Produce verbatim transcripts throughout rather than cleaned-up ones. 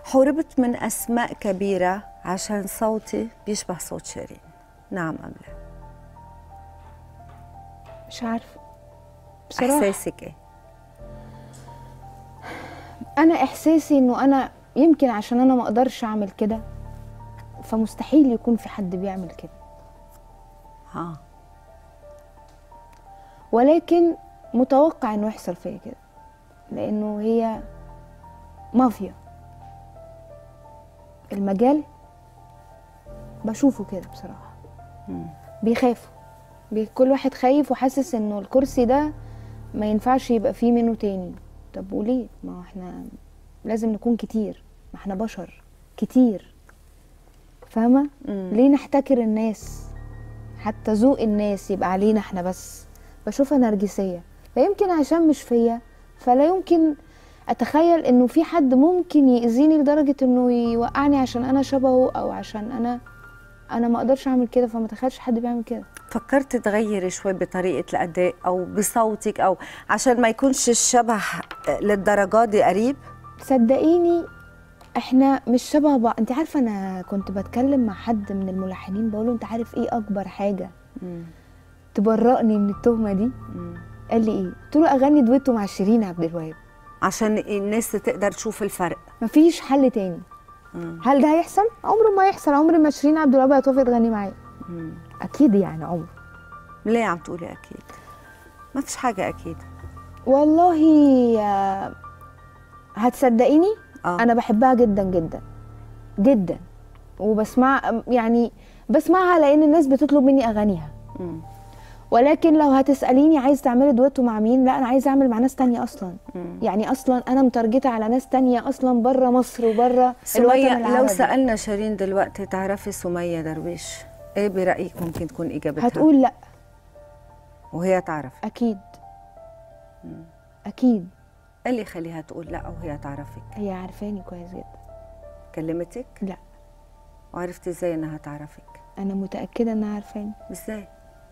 حوربت من أسماء كبيرة عشان صوتي بيشبه صوت شيرين، نعم أم لا؟ مش عارفه بصراحه. إحساسك إيه؟ انا احساسي انه انا يمكن عشان انا ما اقدرش اعمل كده، فمستحيل يكون في حد بيعمل كده. ها، ولكن متوقع انه يحصل فيا كده، لانه هي مافيا المجال. بشوفه كده بصراحه. مم. بيخافوا، بي كل واحد خايف وحاسس انه الكرسي ده ما ينفعش يبقى فيه منه تاني. طب وليه؟ ما احنا لازم نكون كتير، ما احنا بشر كتير، فاهمه؟ ليه نحتكر الناس؟ حتى ذوق الناس يبقى علينا احنا بس. بشوفها نرجسيه، فيمكن عشان مش فيا فلا يمكن اتخيل انه في حد ممكن يأذيني لدرجه انه يوقعني عشان انا شبهه، او عشان انا انا ما اقدرش اعمل كده، فما تخيلش حد بيعمل كده. فكرت تغيري شوي بطريقة الأداء أو بصوتك، أو عشان ما يكونش الشبه للدرجات دي قريب؟ صدقيني احنا مش شبه بعض. انت عارفه انا كنت بتكلم مع حد من الملحنين بقوله انت عارف ايه اكبر حاجه مم. تبرئني من التهمه دي؟ مم. قال لي ايه؟ قلت له اغني دويتو مع شيرين عبد الوهاب عشان الناس تقدر تشوف الفرق. مفيش حل تاني. مم. هل ده هيحصل؟ عمره ما يحصل. عمر ما شيرين عبد الوهاب هتوافق تغني معايا. مم. اكيد يعني عمر. ليه عم تقولي اكيد؟ ما فيش حاجه اكيد. والله آه، هتصدقيني آه. انا بحبها جدا جدا جدا، وبسمع يعني بسمعها لان الناس بتطلب مني اغانيها. مم. ولكن لو هتساليني عايز تعملي دويتو مع مين، لا انا عايزه اعمل مع ناس تانية اصلا. مم. يعني اصلا انا متارجته على ناس تانية اصلا بره مصر وبره الوطن سمية، العربي. لو سالنا شيرين دلوقتي تعرفي سمية درويش، ايه برايك ممكن تكون اجابتها؟ هتقول لا. وهي تعرف؟ اكيد. مم. اكيد. ايه اللي يخليها تقول لا وهي تعرفك؟ هي عارفاني كويس جدا. كلمتك؟ لا. وعرفتي ازاي انها تعرفك؟ انا متاكده انها عارفاني. ازاي؟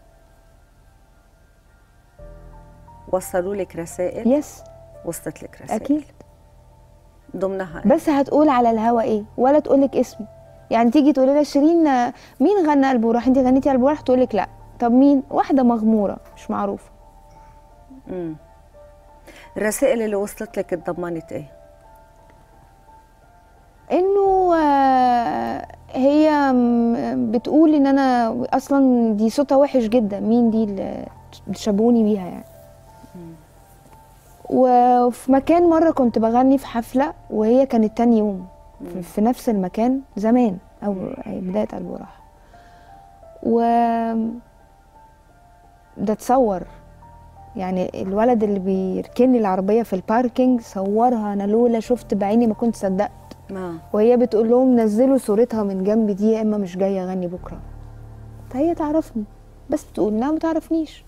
وصلوا لك رسائل؟ يس. وصلت لك رسائل اكيد. ضمنها بس هتقول على الهوا ايه؟ ولا تقول لك اسمي. يعني تيجي تقولي لها شيرين مين غنى قلب وراح، انت غنيتي قلب وراح، تقول لك لا. طب مين؟ واحده مغموره مش معروفه. امم الرسائل اللي وصلت لك اتضمنت ايه؟ انه آه، هي م- بتقول ان انا اصلا دي صوتها وحش جدا، مين دي اللي شابوني بيها يعني. وفي مكان مره كنت بغني في حفله وهي كانت تاني يوم في- في نفس المكان زمان، او بدايه قلب وراح. و ده اتصور، يعني الولد اللي بيركني العربيه في الباركينج صورها. انا لولا شفت بعيني ما كنت صدقت. ما وهي بتقول لهم نزلوا صورتها من جنب دي يا اما مش جايه اغني بكره. فهي تعرفني بس بتقول انها ما تعرفنيش،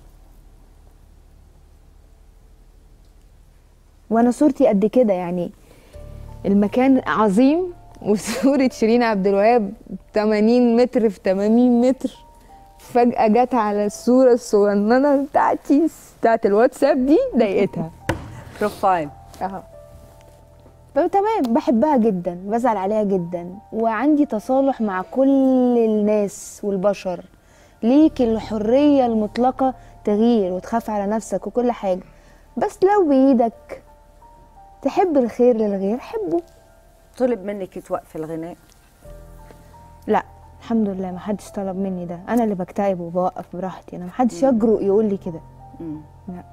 وانا صورتي قد كده يعني. المكان عظيم وصوره شيرين عبد الوهاب ثمانين متر في ثمانين متر، فجاه جت على الصوره الصغننه بتاعتي بتاعت الواتساب دي ضايقتها. بروفايل. اه تمام. بحبها جدا، بزعل عليها جدا، وعندي تصالح مع كل الناس والبشر. ليك الحرية المطلقة تغيير وتخاف على نفسك وكل حاجة، بس لو بإيدك تحب الخير للغير حبه. طلب منك توقفي الغناء؟ لا الحمد لله ما حدش طلب مني ده. انا اللي بكتئب وبوقف براحتي. انا ما حدش يجرؤ يقول لي كده. لا.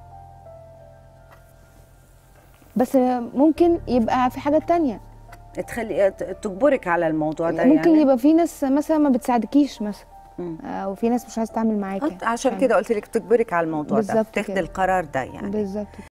بس ممكن يبقى في حاجات تانية تخلي تجبرك على الموضوع ده. ممكن يعني يبقى في ناس مثلا ما بتساعدكيش مثلا، او في ناس مش عايزه تتعامل معاكي. عشان كده قلت لك تجبرك على الموضوع ده، بالظبط تاخدي كده. القرار ده يعني. بالظبط.